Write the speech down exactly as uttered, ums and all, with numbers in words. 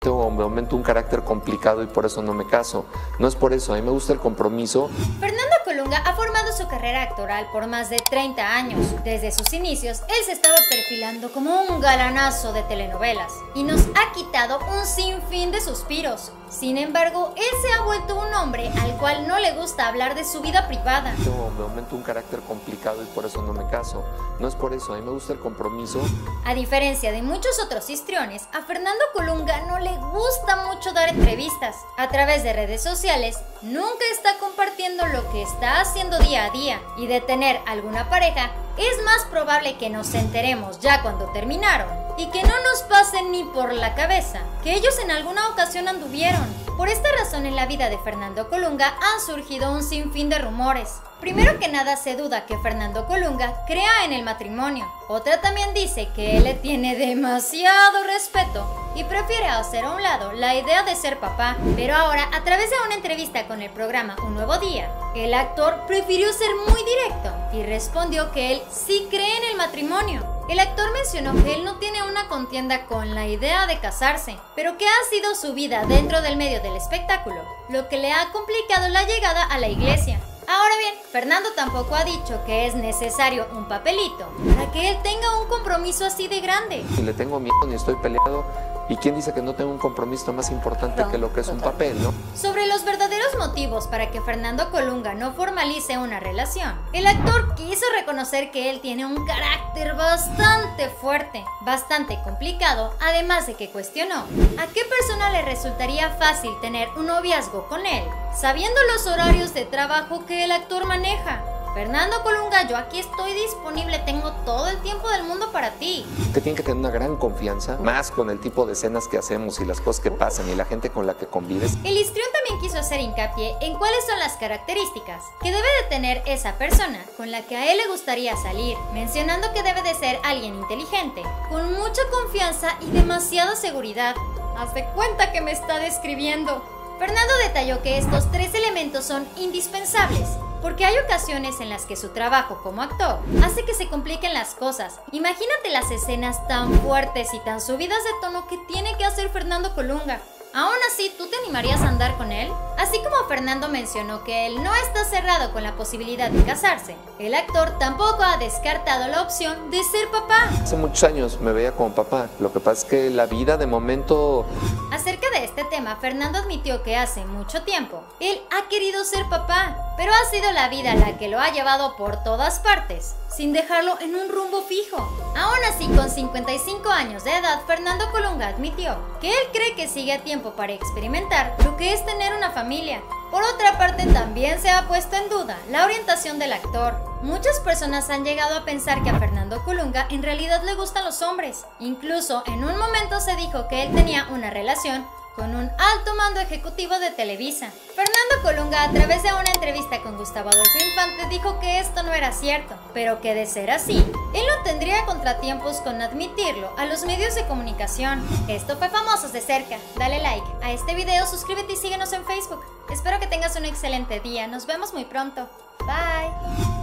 Tengo de momento un carácter complicado y por eso no me caso. No es por eso, a mí me gusta el compromiso. Fernando Colunga ha formado su carrera actoral por más de treinta años. Desde sus inicios, él se estaba perfilando como un galanazo de telenovelas y nos ha quitado un sinfín de suspiros. Sin embargo, él se ha vuelto un hombre al cual no le gusta hablar de su vida privada. Tengo de momento un carácter complicado y por eso no me caso. No es por eso, a mí me gusta el compromiso. A diferencia de muchos otros histriones, a Fernando Colunga no le gusta mucho dar entrevistas. A través de redes sociales, nunca está compartiendo lo que está haciendo día a día. Y de tener alguna pareja, es más probable que nos enteremos ya cuando terminaron y que no nos pasen ni por la cabeza que ellos en alguna ocasión anduvieron. Por esta razón, en la vida de Fernando Colunga han surgido un sinfín de rumores. Primero que nada, se duda que Fernando Colunga crea en el matrimonio. Otra también dice que él le tiene demasiado respeto y prefiere hacer a un lado la idea de ser papá. Pero ahora, a través de una entrevista con el programa Un Nuevo Día, el actor prefirió ser muy directo y respondió que él sí cree en el matrimonio. El actor mencionó que él no tiene una contienda con la idea de casarse, pero que ha sido su vida dentro del medio del espectáculo, lo que le ha complicado la llegada a la iglesia. Ahora bien, Fernando tampoco ha dicho que es necesario un papelito para que él tenga un compromiso así de grande. Ni le tengo miedo ni estoy peleado. ¿Y quién dice que no tengo un compromiso más importante no, que lo que es total. un papel, no? Sobre los verdaderos motivos para que Fernando Colunga no formalice una relación, el actor quiso reconocer que él tiene un carácter bastante fuerte, bastante complicado, además de que cuestionó a qué persona le resultaría fácil tener un noviazgo con él, sabiendo los horarios de trabajo que el actor maneja. Fernando Colunga, yo aquí estoy disponible, tengo todo el tiempo del mundo para ti. Que tiene que tener una gran confianza, más con el tipo de escenas que hacemos y las cosas que pasan y la gente con la que convives. El histrión también quiso hacer hincapié en cuáles son las características que debe de tener esa persona con la que a él le gustaría salir, mencionando que debe de ser alguien inteligente, con mucha confianza y demasiada seguridad. Haz de cuenta que me está describiendo. Fernando detalló que estos tres elementos son indispensables, porque hay ocasiones en las que su trabajo como actor hace que se compliquen las cosas. Imagínate las escenas tan fuertes y tan subidas de tono que tiene que hacer Fernando Colunga. Aún así, ¿tú te animarías a andar con él? Así como Fernando mencionó que él no está cerrado con la posibilidad de casarse, el actor tampoco ha descartado la opción de ser papá. Hace muchos años me veía como papá, lo que pasa es que la vida de momento... Acerca de este tema, Fernando admitió que hace mucho tiempo él ha querido ser papá, pero ha sido la vida la que lo ha llevado por todas partes, sin dejarlo en un rumbo fijo. Aún así, con cincuenta y cinco años de edad, Fernando Colunga admitió que él cree que sigue a tiempo para experimentar lo que es tener una familia. Por otra parte, también se ha puesto en duda la orientación del actor. Muchas personas han llegado a pensar que a Fernando Colunga en realidad le gustan los hombres. Incluso en un momento se dijo que él tenía una relación con un alto mando ejecutivo de Televisa. Fernando Colunga, a través de una entrevista con Gustavo Adolfo Infante, dijo que esto no era cierto, pero que de ser así, él no tendría contratiempos con admitirlo a los medios de comunicación. Esto fue Famosos de Cerca. Dale like a este video, suscríbete y síguenos en Facebook. Espero que tengas un excelente día. Nos vemos muy pronto. Bye.